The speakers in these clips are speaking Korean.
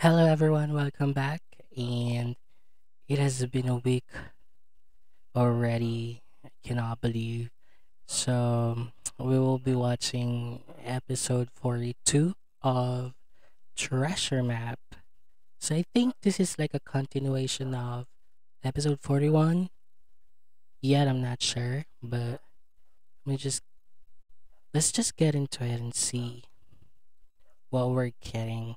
Hello everyone, welcome back. And it has been a week already. I cannot believe. So we will be watching episode 42 of Treasure Map. So I think this is like a continuation of episode 41. Yet I'm not sure, but let me just let's just get into it and see what we're getting.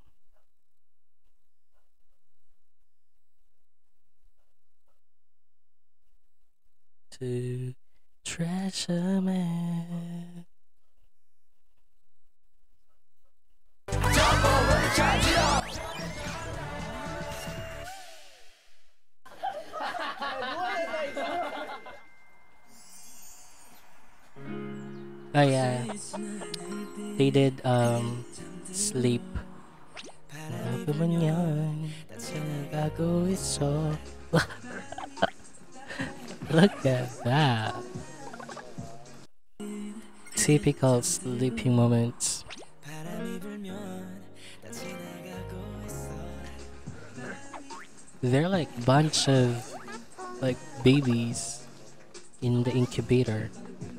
To Treasure Map. Oh yeah, they did sleep. Ano ba man yan? Sinagago iso. Look at that. Typical sleeping moments. They're like bunch of like babies in the incubator.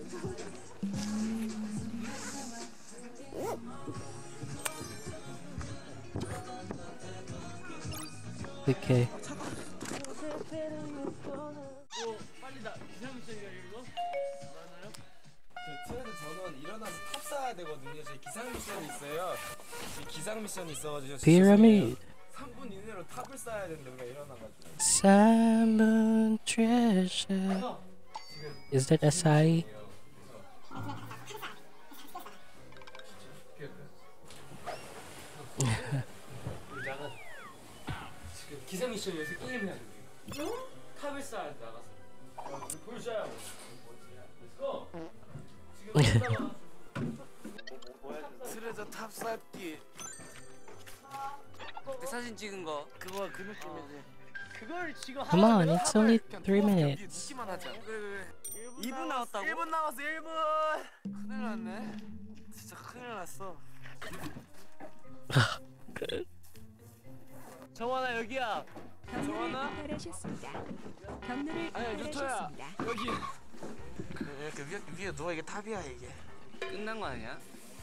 Okay. 트레드 저는 일어나서 탑 쌓아야 되거든요. 저희 기상 미션이 있어요. 저희 기상 미션이 있어가지고 Pyramid. 3분 이내로 탑을 쌓아야 되는데 우리가 일어나가지고. Salmon treasure. Is that Asai? 지금 기상 미션이어서 게임을 해야 돼. 탑을 쌓아야 돼 나가서. 보여줘요. 지금 트레저 탑 쌓기. 그 사진 찍은 거 그거 그 느낌이지. 그걸 지금 Come on, it's only 3 minutes. 묻기만 하자. 그래. 2분 나왔다고? 1분 남았어 1분. 큰일 났네. 진짜 큰일 났어. 정환아 여기야. 정환아? 하셨습니다. 경로를 아니야 유토야 하셨습니다. 여기. 이렇게 위에 누워 이게 탑이야 이게. 끝난 거 아니야?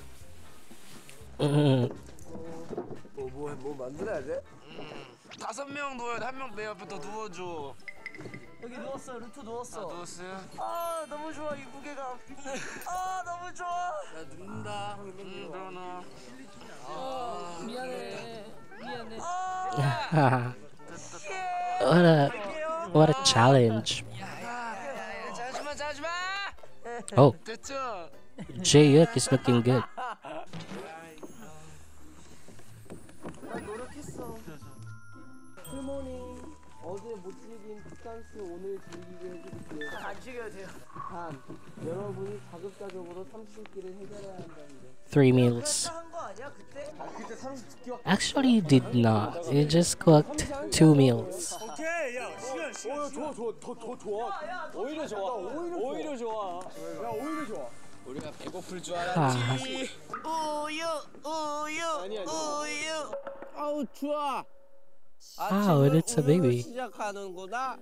뭐 만들어야 돼? 5명 누워야 돼. 한 명 내 옆에 더 누워줘. 여기 누웠어. 루트 누웠어. 누웠어요? 아 너무 좋아 이 무게감. 아 너무 좋아. 나 눕는다. 일어나. 미안해. 미안해. what a challenge. 자지마 자지마. Oh, 됐죠? Jae-yuk is looking good. 나 노력했어. 굿모닝. 어제 못 즐긴 뒷단스 오늘 즐기게 해드릴게요. 안 죽여도 돼요. 단, 여러분이 가급적으로 삼십끼를 해결해야 한다는데. 3 meals. 한거 아니야 그때? 그때 30끼 Actually, you did not. You just cooked 2 meals. 오케이 야 시간. 더 좋아. 오히려 좋아. 오히려 좋아. 야, 오히려 좋아. 우리가 배고플 줄 Ah, 알았지. 우유. 아니. 우유. 아우, 좋아. wow, it's a baby. 시작하는구나.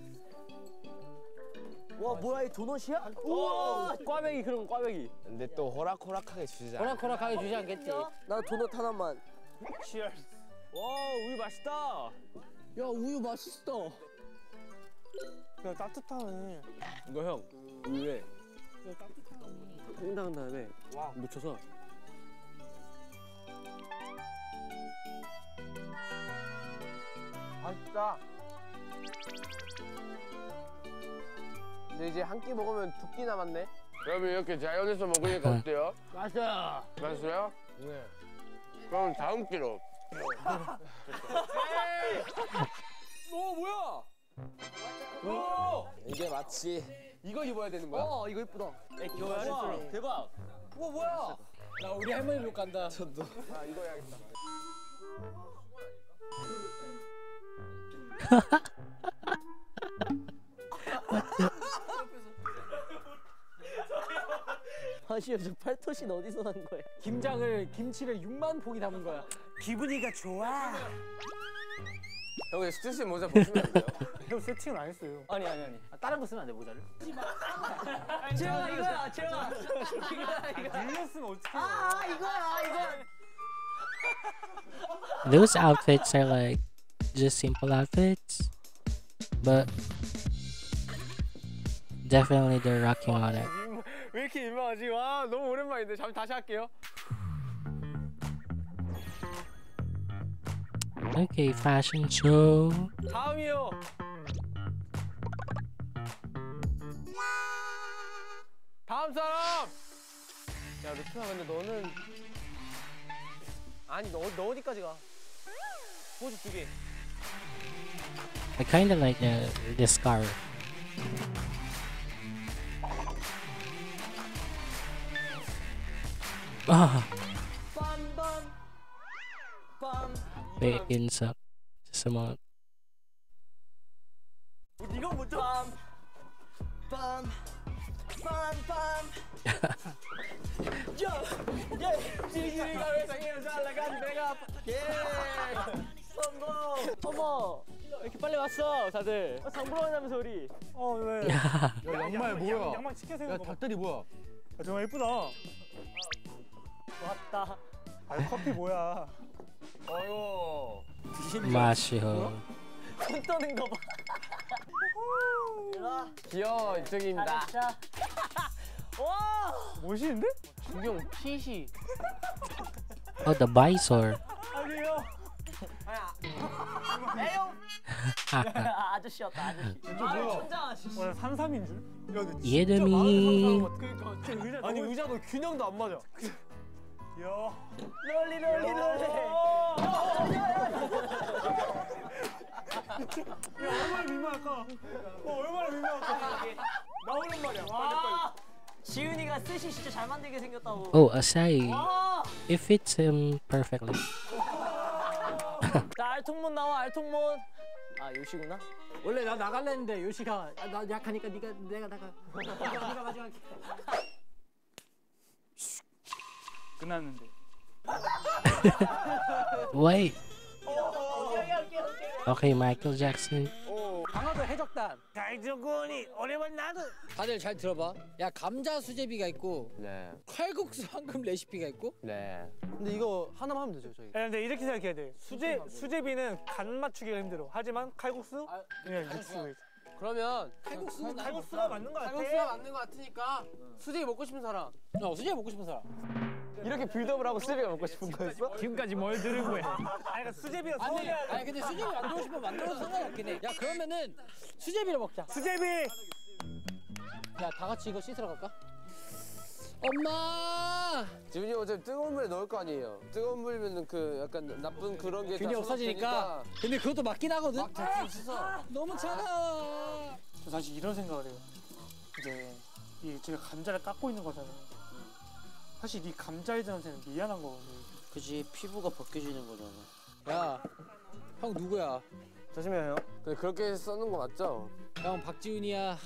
와, 뭐야, 이 도넛이야? 우와, 꽈배기, 그럼 꽈배기. 근데 또 호락호락하게 주지 않아. 호락호락하게 주지 않겠지? 나 도넛 하나만. Cheers. 와, 우유 맛있다. 야, 우유 맛있어. 야, 따뜻하네. 이거 형, 우유에 퐁당한 다음에 묻혀서. 맛있다. 근데 이제 한 끼 먹으면 2끼 남았네. 여러분 이렇게 자연에서 먹으니까 어때요? 맛있어. 맛있어요? 네. 그럼 다음 끼로. 뭐야? 이게 마치 이거 입어야 되는 거야? 이거 이쁘다. 우와, 대박. 우와, 뭐야? 나 우리 할머니 못 간다. 저도. 아, 이거 해야겠다. 잠시만, 저 팔토신 어디서 난 거야? 김치를 6만 포기 담은 거야. 기분이가 좋아. 형 스트레스 모자 벗으면 안 돼요? 형 세팅은 안 했어요. 아니. 다른 거 쓰면 안 돼, 모자를? 재영아 이거야, 재영아. 밀렸으면 어떡해. 이거야. Those outfits are like just simple outfits, but definitely they're rocking on it. 왜 이렇게 민망하지? 와, 너무 오랜만인데. 다시 할게요. Okay, fashion show. 다음이요. 다음 사람. 야, 루트야, 근데 너는 아니 너 어디까지 가? 포즈 2개. I kind of like the scarf. Ah, wait, insak. Just a moment. 이거 먼저. 빰. 예. 지리지리가 왜 당해요? 잘 나간 배가. 예. 성공. 어머. 이렇게 빨리 왔어, 다들. 장 보러 가자면서 우리. 왜? 야 양말 뭐야? 양말 시켜서 야 닭다리 뭐야? 정말 예쁘다. 왔다. 아, 커피 뭐야? 어이구. Mashiho. 손 떠는 거 봐. 일로와. 귀여워 이쪽입니다. 잘했어. 와. 멋있는데? 준경 핏이. Oh, the Mysore. 아니요. 에용. 아저씨였다, 아저씨. 천장 아저씨. 와, 33인 줄? Yedami. 그러니까 아니 의자도 균형도 안 맞아. 야. 롤리. 얼마나 민망할까? 얼마나 민망할까? 나오는 말이야. 와. 지훈이가 스시 진짜 잘 만들게 생겼다고. Oh, Asai. 와. It fits him perfectly. 자, 알통문 나와, 알통문. 아, 요시구나. 원래 나 나갈랬는데 요시가 나 약하니까 내가 나가. 네가 마지막에. 끝났는데. Wait. Okay, Michael Jackson. 강화도 해적단. 달조군이 오래만 나도. 다들 잘 들어봐. 야 감자 수제비가 있고 네. 칼국수 황금 레시피가 있고 네. 근데 이거 하나만 하면 되죠, 저희. 근데 이렇게 생각해야 돼. 수제비는 간 맞추기가 힘들어. 하지만 칼국수 그냥 육수. 그러면 칼국수는 칼국수가 맞는 거 같아. 칼국수가 맞는 거 같으니까 수제비 먹고 싶은 사람. 수제비 먹고 싶은 사람. 이렇게 빌드업을 하고 수제비가 먹고 싶은 거였어? 지금까지 뭘 들은 거야? 아니 그러니까 수제비가 서운해. 아니 근데 수제비 만들고 싶으면 만들어도 상관없긴 해. 야 그러면은 수제비를 먹자. 수제비. 야 다 같이 이거 씻으러 갈까? 엄마. 지훈이 어차피 뜨거운 물에 넣을 거 아니에요. 뜨거운 물이면 그 약간 나쁜 그런 게 균이 없어지니까. 근데 그것도 맞긴 하거든. 막 대충 씻어. 너무 차가워. 저 사실 이런 생각을 해요. 이제 이 제가 감자를 깎고 있는 거잖아요. 사실 이 감자애들한테는 미안한 거거든요. 그지 피부가 벗겨지는 거잖아. 야 형 누구야? 조심해요. 근데 그렇게 써는 거 맞죠? 형 박지훈이야.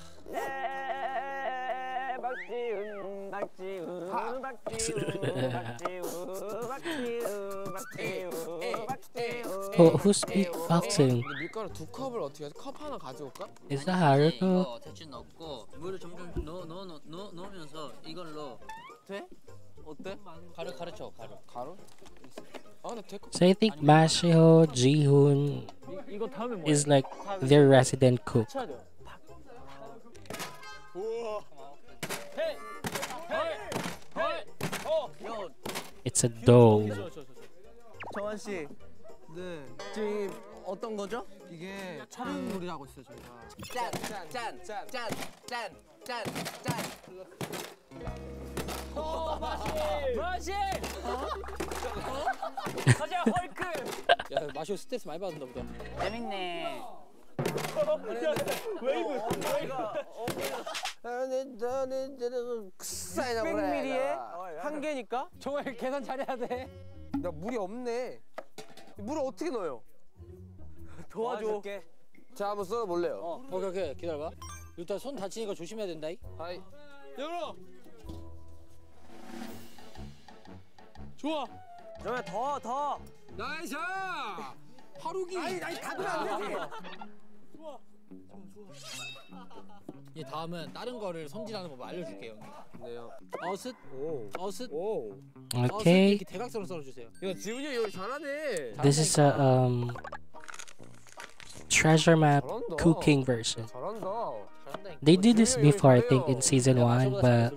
Who's beatboxing? 근데 밀가루 2컵을 어떻게 해서 컵 하나 가져올까? Is that Haruto? 이거 대충 넣고 물을 점점 넣으면서 이걸로 돼? 어때? 가르쳐. 가루? 아 근데 데코 So I think Mashiho, Jihoon 이거 다음에 뭐야? is like their resident cook. 쳐야 돼요. It's a dough. 정한 씨. 네. 지금 어떤 거죠? 이게 촬영물이라고 있어요 저희가. 짠. 맛이. 가자, 헐크. 야 마시오 스트레스 많이 받았나 보다. 재밌네. 사이나 600ml에 한 개니까? 정말 계산 잘해야 돼. 나 물이 없네. 물을 어떻게 넣어요? 도와줘. 자 한번 썰어볼래요. 오케이 기다려봐. 일단 손 다치니까 조심해야 된다. 하이. 열어. 좋아. 정우야 더. 나이스. 하루기. 아니 닫으면 안 되지. 이 다음은 다른 거를 손질하는 법 알려줄게요. 네요. 어슷. 오. 어슷. 오. 어슷 Okay, 이렇게 대각선으로 썰어주세요. 야 지훈이 형 요리 잘하네. this is a treasure map 잘한다. cooking version. 잘한다. They did this before, I think, in season 1, but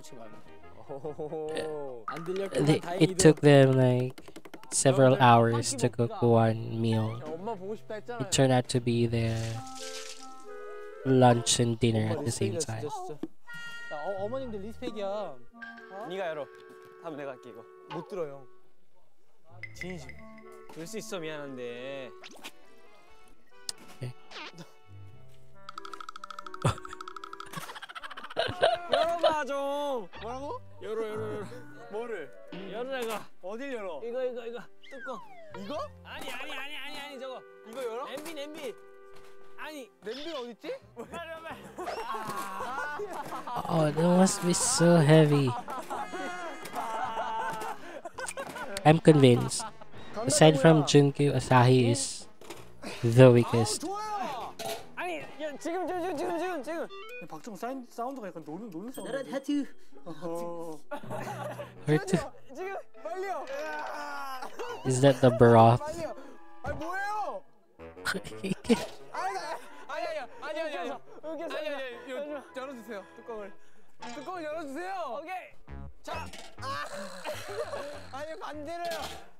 오. 안 들려. it took them like several hours to cook one meal. 야, 엄마 보고 싶다 했잖아. It turned out to be their lunch and dinner at the same time. 어머님들 리스펙이야. 네가 열어. 다음 내가 할게 이거. 못 들어요. 진심. 열 수 있어 미안한데. 오케이. 열어봐 좀. 뭐라고? 열어. 뭐를? 열어라가. 어딜 열어? 이거 뚜껑. 이거? 아니 저거. 이거 열어? 냄비. 아니 냄비가 어딨지? 빨리. Oh, that must be so heavy. I'm convinced. Aside from Junkyu, Asahi is the weakest. 좋아요. 아니 야, 지금. 박정 사운드가 약간 노는 사운드. Her too. 지금 빨리요. Is that the broth? 빨리요. 아니 뭐예요? 아니야. 이거 열어주세요. 뚜껑을 열어주세요. 오케이. 자. 아니 반대로요.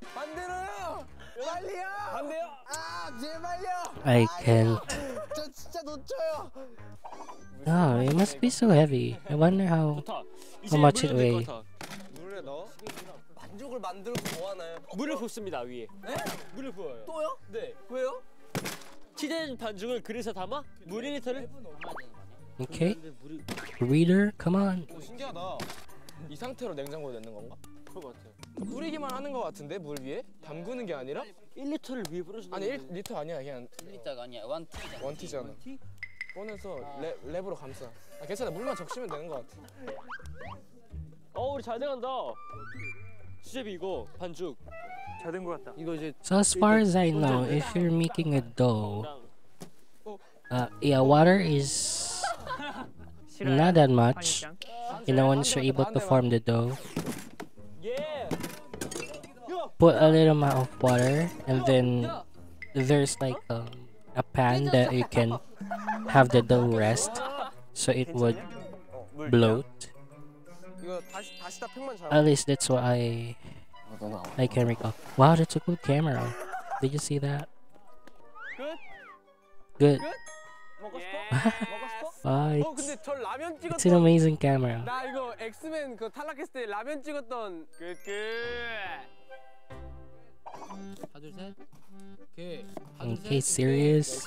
빨리요. 반대요. 제발요. I can't. 저 진짜 놓쳐요. Oh, it must be so heavy. I wonder how much it weighs. 물에 넣어? 반죽을 만들고 뭐 하나요? 물을 붓습니다 위에. 네? 물을 부어요. 또요? 네. 왜요? 치된 반죽을 그릇에 담아 물 1리터를. Okay. Reader, come on. 오, 신기하다. 이 상태로 냉장고에 넣는 건가? 그럴 것 같아요. 뿌리기만 하는 거 같은데 물 위에? 담그는 게 아니라? 1리터를 위에 뿌려준다. 아니 1리터 아니야 그냥 1리터가 아니야. 원티잖아. 원티잖아. 꺼내서 랩으로 감싸. 괜찮아 물만 적시면 되는 거 같아. 우리 잘 돼간다. 수제비 이거 반죽. 잘 된 것 같다. 이거 이제 So as far as I know, if you're making a dough, yeah, water is not that much. Once you're able to form the dough, 예. put a little amount of water, and then there's like a pan that you can have the dough rest, so it would bloat. 이거 다시다 팩만 잘. At least that's what I can recall. Wow, that's a good camera. Did you see that? Good. 먹고 싶어? Wow, 근데 저 라면 it's an 찍었던 amazing camera. 나 이거 엑스맨 그 탈락했을 때 라면 찍었던 하나 둘 셋. 오케이. Okay, serious?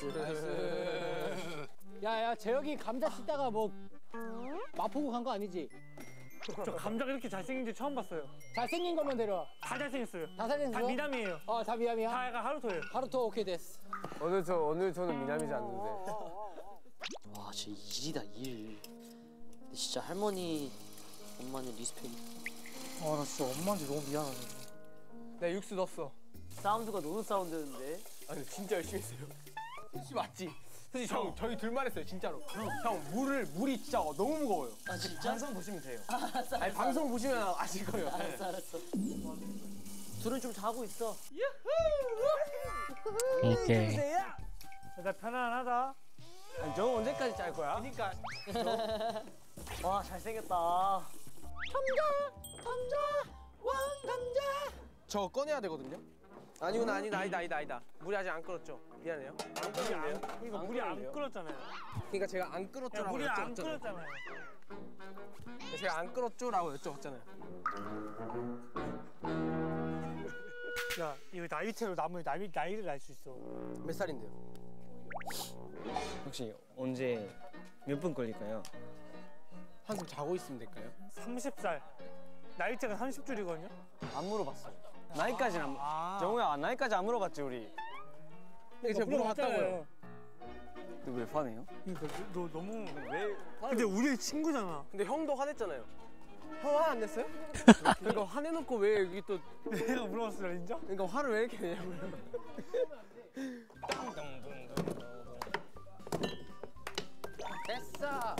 야야 재혁이 감자 씻다가 뭐 마포구 간 거 아니지? 저 감자가 이렇게 잘생긴 줄 처음 봤어요. 잘생긴 것만 데려와. 다 잘생겼어요. 다 잘생겼어? 다 미남이에요. 다 미남이야? 다 약간 하루토예요. 하루토 오케이 됐어. 오늘 저는 미남이지 않는데. 와 진짜 일이다 일. 근데 진짜 할머니 엄마는 리스펙. 나 진짜 엄마한테 너무 미안하네. 내가 육수 넣었어. 사운드가 노는 사운드였는데. 아니 진짜 열심히 했어요. 혹시 맞지? 사실 저희 둘만 했어요 진짜로. 형 물이 진짜 너무 무거워요. 아 진짜? 방송 보시면 돼요. 아니 방송 보시면 아실 거예요. 알았어. 둘은 좀 자고 있어. Okay. 나 편안하다. 아니 저 언제까지 짤 거야? 그러니까 와 잘생겼다. 저 꺼내야 되거든요. 아니다. 물이 아직 안 끓었죠. 미안해요. 안 끓었네요. 그러니까 물이 안 끓었잖아요. 그러니까 제가 안 끓었죠라고 물이 안 여쭤봤잖아요. 끓었잖아요. 제가 안 끓었죠라고 여쭤봤잖아요. 야 이거 나이테로 나무에 나이를 날 수 있어. 몇 살인데요? 혹시 언제 몇 분 걸릴까요? 한숨 자고 있으면 될까요? 30살. 나이테가 30줄이거든요. 안 물어봤어. 나이까지는 정우야 나이까지 안 물어봤지 우리. 근데 제가 물어봤다고요. 너 왜 화내요? 그러니까 너 너무 왜? 근데 우리 친구잖아. 근데 형도 화냈잖아요. 형 화 안 냈어요? 그러니까 화내놓고 왜 여기 또 내가 물어봤어요 인정? 그러니까 화를 왜 이렇게 내냐고요. 됐어.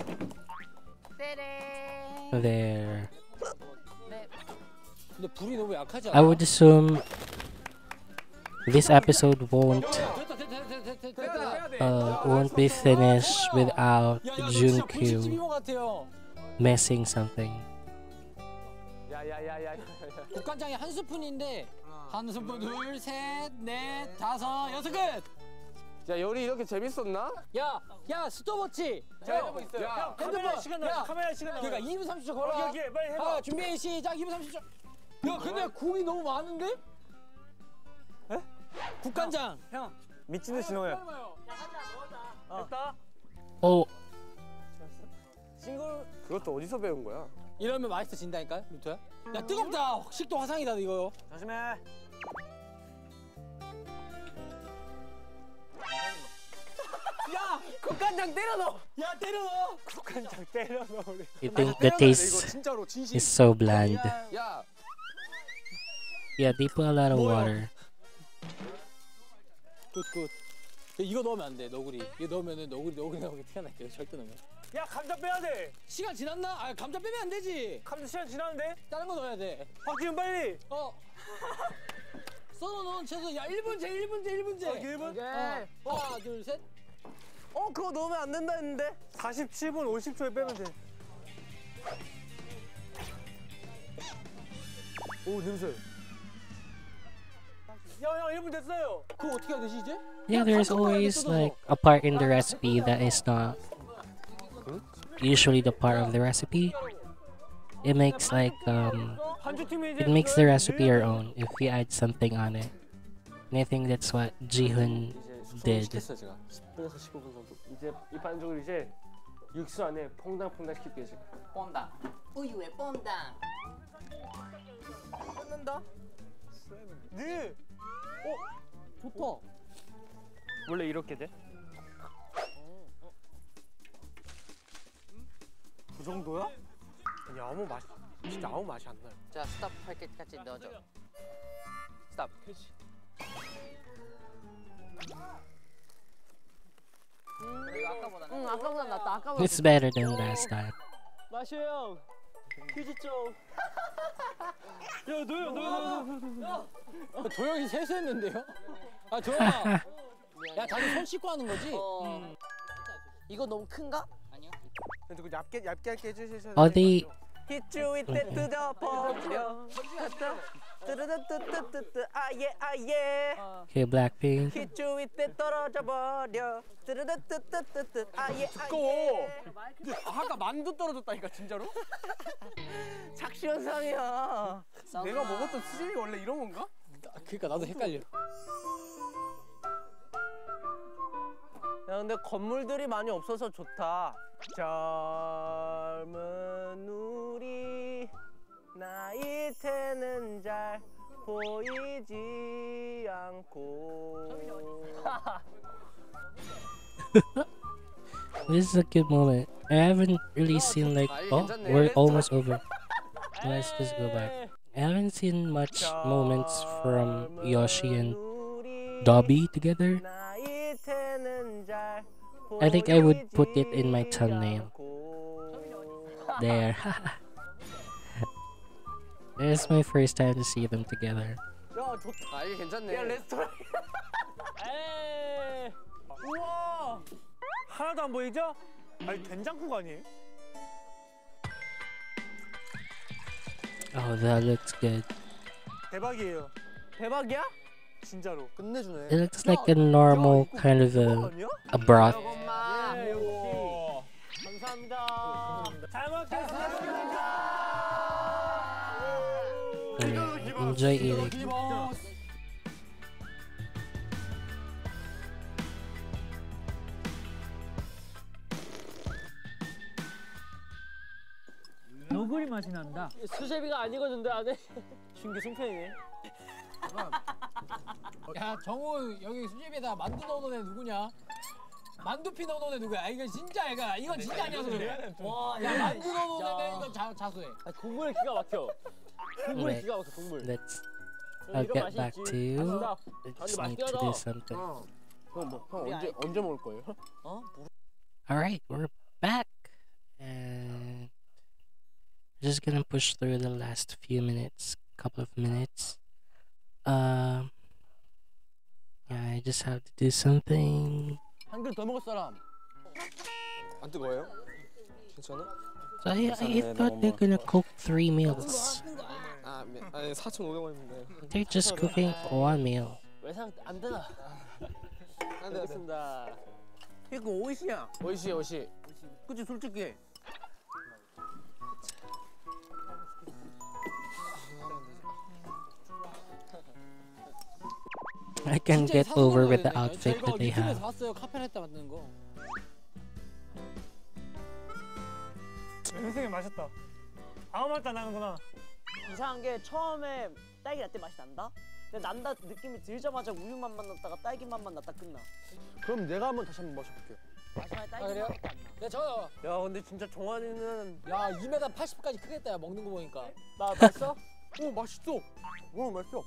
떼래. There. 근데 불이 너무 약하지 I would assume this episode won't be finished without Junkyu missing something. 야야야야. 국간장이 한 스푼인데 한 스푼 둘, 셋, 넷, 다섯, 여섯 끝. 야 열이 이렇게 재밌었나? 야 스톱워치. 자 해보고 있어요. 야, 카메라 시간 나. 카메라 시간 나. 그러니까 2분 30초 걸어. 여기 빨리 해봐. 준비 시작. 2분 30초. 야 근데 국이 너무 많은데? 에? 국간장. 형 미친 듯이 넣어요. 됐다. Oh, 싱글 그것도 어디서 배운 거야? 이러면 맛있어진다니까 루토야. 야 뜨겁다. 식도 화상이다 이거. 조심해. 야 국간장 때려 넣어. 야 때려 넣어. 국간장 때려 넣어 우리. you think the taste 진짜로 진심. is so bland? 야 Yeah, they put a lot of water. 굿. 이거 넣으면 안 돼. 너구리. 이거 넣으면은 너구리 나오게 티가 날게요. 절대 넣으면. 야 감자 빼야 돼. 시간 지났나? 아 감자 빼면 안 되지. 감자 시간 지났는데? 다른 거 넣어야 돼. 박지훈 빨리. 썰어 넣은 채소. 야 1분째. 1분? 하나 둘 셋. 그거 넣으면 안 된다 했는데. 47분 50초에 빼면 돼. 오 냄새. 형 1분 됐어요. 그거 어떻게 해야 되지 이제? Yeah, there's always like a part in the recipe that is not usually the part of the recipe. It makes like 반주팀이 이제 it makes the recipe your own if you add something on it. And I think that's what Jihoon did. 시켰어요 제가. 10분에서 15분 정도. 이제 이 반죽을 이제 육수 안에 퐁당퐁당 시킬게요 지금. 뻔다. 우유에 뻔다. 끊는다. 네. 좋다. 원래 이렇게 돼? 그 정도야? 아니 아무 맛 진짜 아무 맛이 안 나요. 자 스탑 할 때까지 넣어줘. 스탑. 아까보다 낫다. It's better than last time. 마셔 형. 휴지 좀. 야 너요. 도영이 세수했는데요? 아 도영아. 야 다들 손 씻고 하는 거지? 이거 너무 큰가? 아니요. 근데 얇게 해주셔야 Are they Hit you with that 뜯어버려. 뜨르르뜨뜨뜨뜨 아예. okay? Blackpink. Hit you with that 떨어져 버려. 뜨르르뜨뜨뜨뜨 아예. 두꺼워. 아까 만두 떨어졌다니까 진짜로? 착시현상이야. 내가 먹었던 수진이 원래 이런 건가? 그러니까 나도 헷갈려. 야 근데 건물들이 많이 없어서 좋다. 젊은 우리 나이 태는 잘 보이지 않고. This is a good moment. I haven't really seen like we're almost over. Let's just go back. I haven't seen much moments from Yoshi and Dobby together. 나이 태는 잘 I think I would put it in my thumbnail. There. It's my first time to see them together. 야 좋다. 이게 괜찮네. 야 레스토랑. 에이. 우와. 하나도 안 보이죠? 아니 된장국 아니에요? Oh, that looks good. 대박이에요. 대박이야? 진짜로. 끝내주네. It looks like a normal kind of 아니야? a broth. 예, 역시. 감사합니다. 잘 먹겠습니다. Enjoy eating. 너구리 맛이 난다. 수제비가 안 익었는데 안에. 신기 송편이네. 야 정우 여기 수제비에다 만두 넣어놓은 애 누구냐? 만두피 넣어놓은 애 누구야? 이건 진짜 애가 이건 진짜 아니어서 그래. 와, 야 만두 넣어놓은 애는 이건 자수해. 국물에 기가 막혀. 국물에 Wait, 기가 막혀 국물. let's. 이런 I'll get 맛이 back 있지. to you. 맛있다. I 근데 just need 맛있게 to do 하자. something. 형 언제 먹을 거예요? All right, we're back, and just gonna push through the last few minutes, couple of minutes. Yeah, I just have to do something. 한 그릇 더 먹을 사람. 안 뜨거워요? 괜찮아? So I thought they're gonna cook 3 meals. 아니 4,500원인데. They're just cooking 1 meal. 외상 안 되나? 안돼 알겠습니다. 이거 오이시야. 오이시. 그치 솔직히. I can get over with the outfit that they have. 봤어요. 카페라떼 만드는 거. 선생님 맛있다. 아무 맛도 안 나는구나. 이상한 게 처음에 딸기 라떼 맛이 난다? 근데 난다 느낌이 들자마자 우유 맛만 났다가 딸기 맛만 났다 끝나. 그럼 내가 한번 다시 한번 마셔볼게요. 마지막에 딸기 그래요? 맛밖에 안 나. 야 저, 야 근데 진짜 정환이는 야 2m 80까지 크겠다. 야 먹는 거 보니까. 나 맛있어? 오 맛있어. 오 맛있어.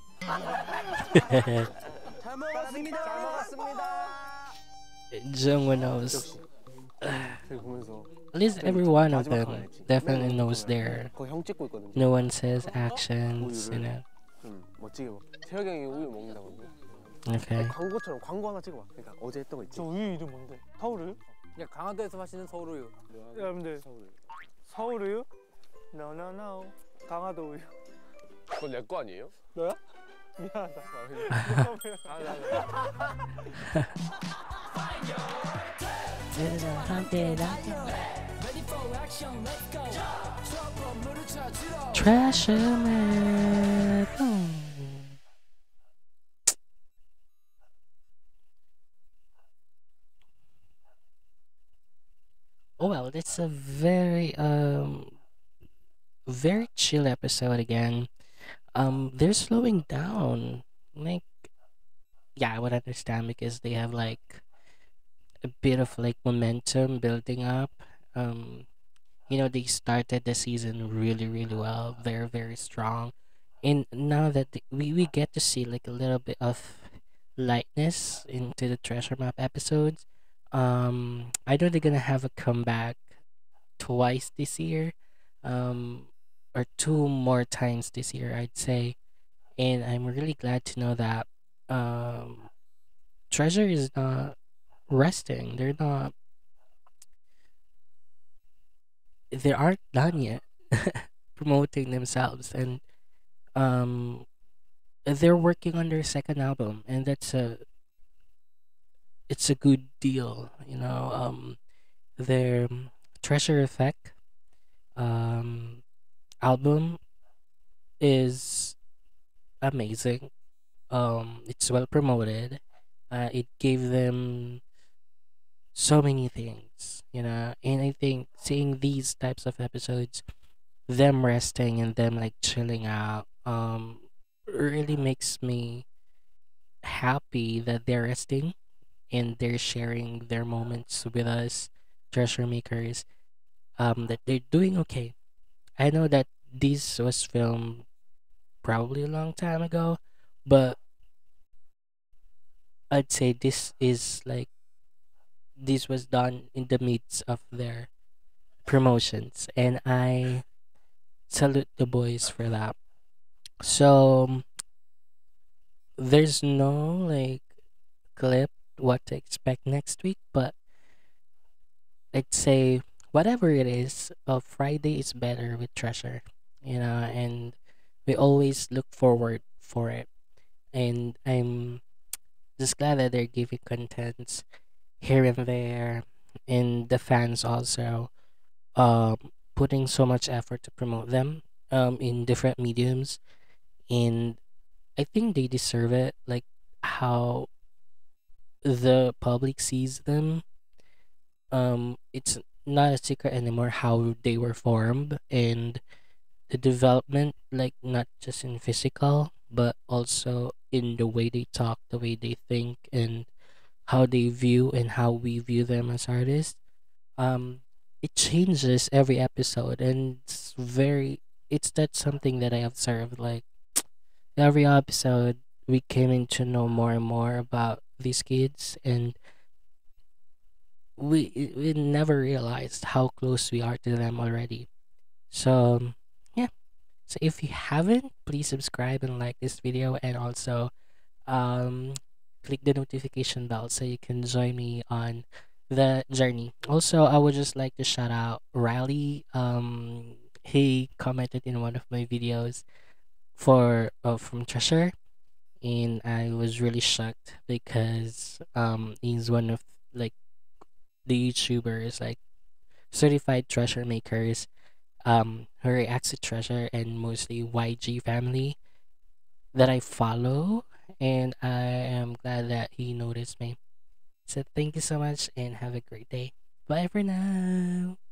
잘 먹었습니다. 잘 먹었습니다. Jungwon knows. 저기 보면서 At least every one of them definitely knows their 그거 형 찍고 있거든. nuances, actions, you know. 좀 멋지게 먹. 태혁이 형이 우유 먹는다거든. Okay. 광고처럼 광고 하나 찍어봐. 그러니까 어제 했던 거 있지. 저 우유 이름 뭔데? 서울우유? 야 강화도에서 마시는 서울우유. 여러분들 서울우유? No no no. 강화도 우유. 그건 내 거 아니에요? 너야? 미안하다. Treasure map. Oh well, it's a very chill episode again. They're slowing down. Like, yeah, I would understand because they have like a bit of like momentum building up. They started the season really well, very strong, and now that we get to see like a little bit of lightness into the treasure map episodes. I know they're gonna have a comeback twice this year, or 2 more times this year, I'd say, and I'm really glad to know that Treasure is not resting. They aren't done yet promoting themselves, and they're working on their second album, and it's a good deal, their Treasure Effect album is amazing. It's well promoted. It gave them so many things, and I think seeing these types of episodes, them resting and them like chilling out, really makes me happy that they're resting and they're sharing their moments with us treasure makers, that they're doing okay. I know that this was filmed probably a long time ago, but I'd say this was done in the midst of their promotions, and I salute the boys for that. So there's no like clip what to expect next week, but I'd say whatever it is, Friday is better with Treasure, and we always look forward for it, and I'm just glad that they're giving contents here and there, and the fans also putting so much effort to promote them in different mediums, and I think they deserve it, like how the public sees them. It's not a secret anymore how they were formed, and the development, like not just in physical but also in the way they talk, the way they think, and how they view and how we view them as artists. Um, it changes every episode, and it's that something that I observed. Like every episode, we came in to know more and more about these kids, and we never realized how close we are to them already. So yeah. So if you haven't, please subscribe and like this video, and also um click the notification bell so you can join me on the journey. Also, I would just like to shout out Riley. He commented in one of my videos for from Treasure, and I was really shocked because he's one of like the YouTubers, like certified treasure makers, who reacts to Treasure and mostly YG family that I follow, and I am glad that he noticed me. So thank you so much and have a great day. Bye for now.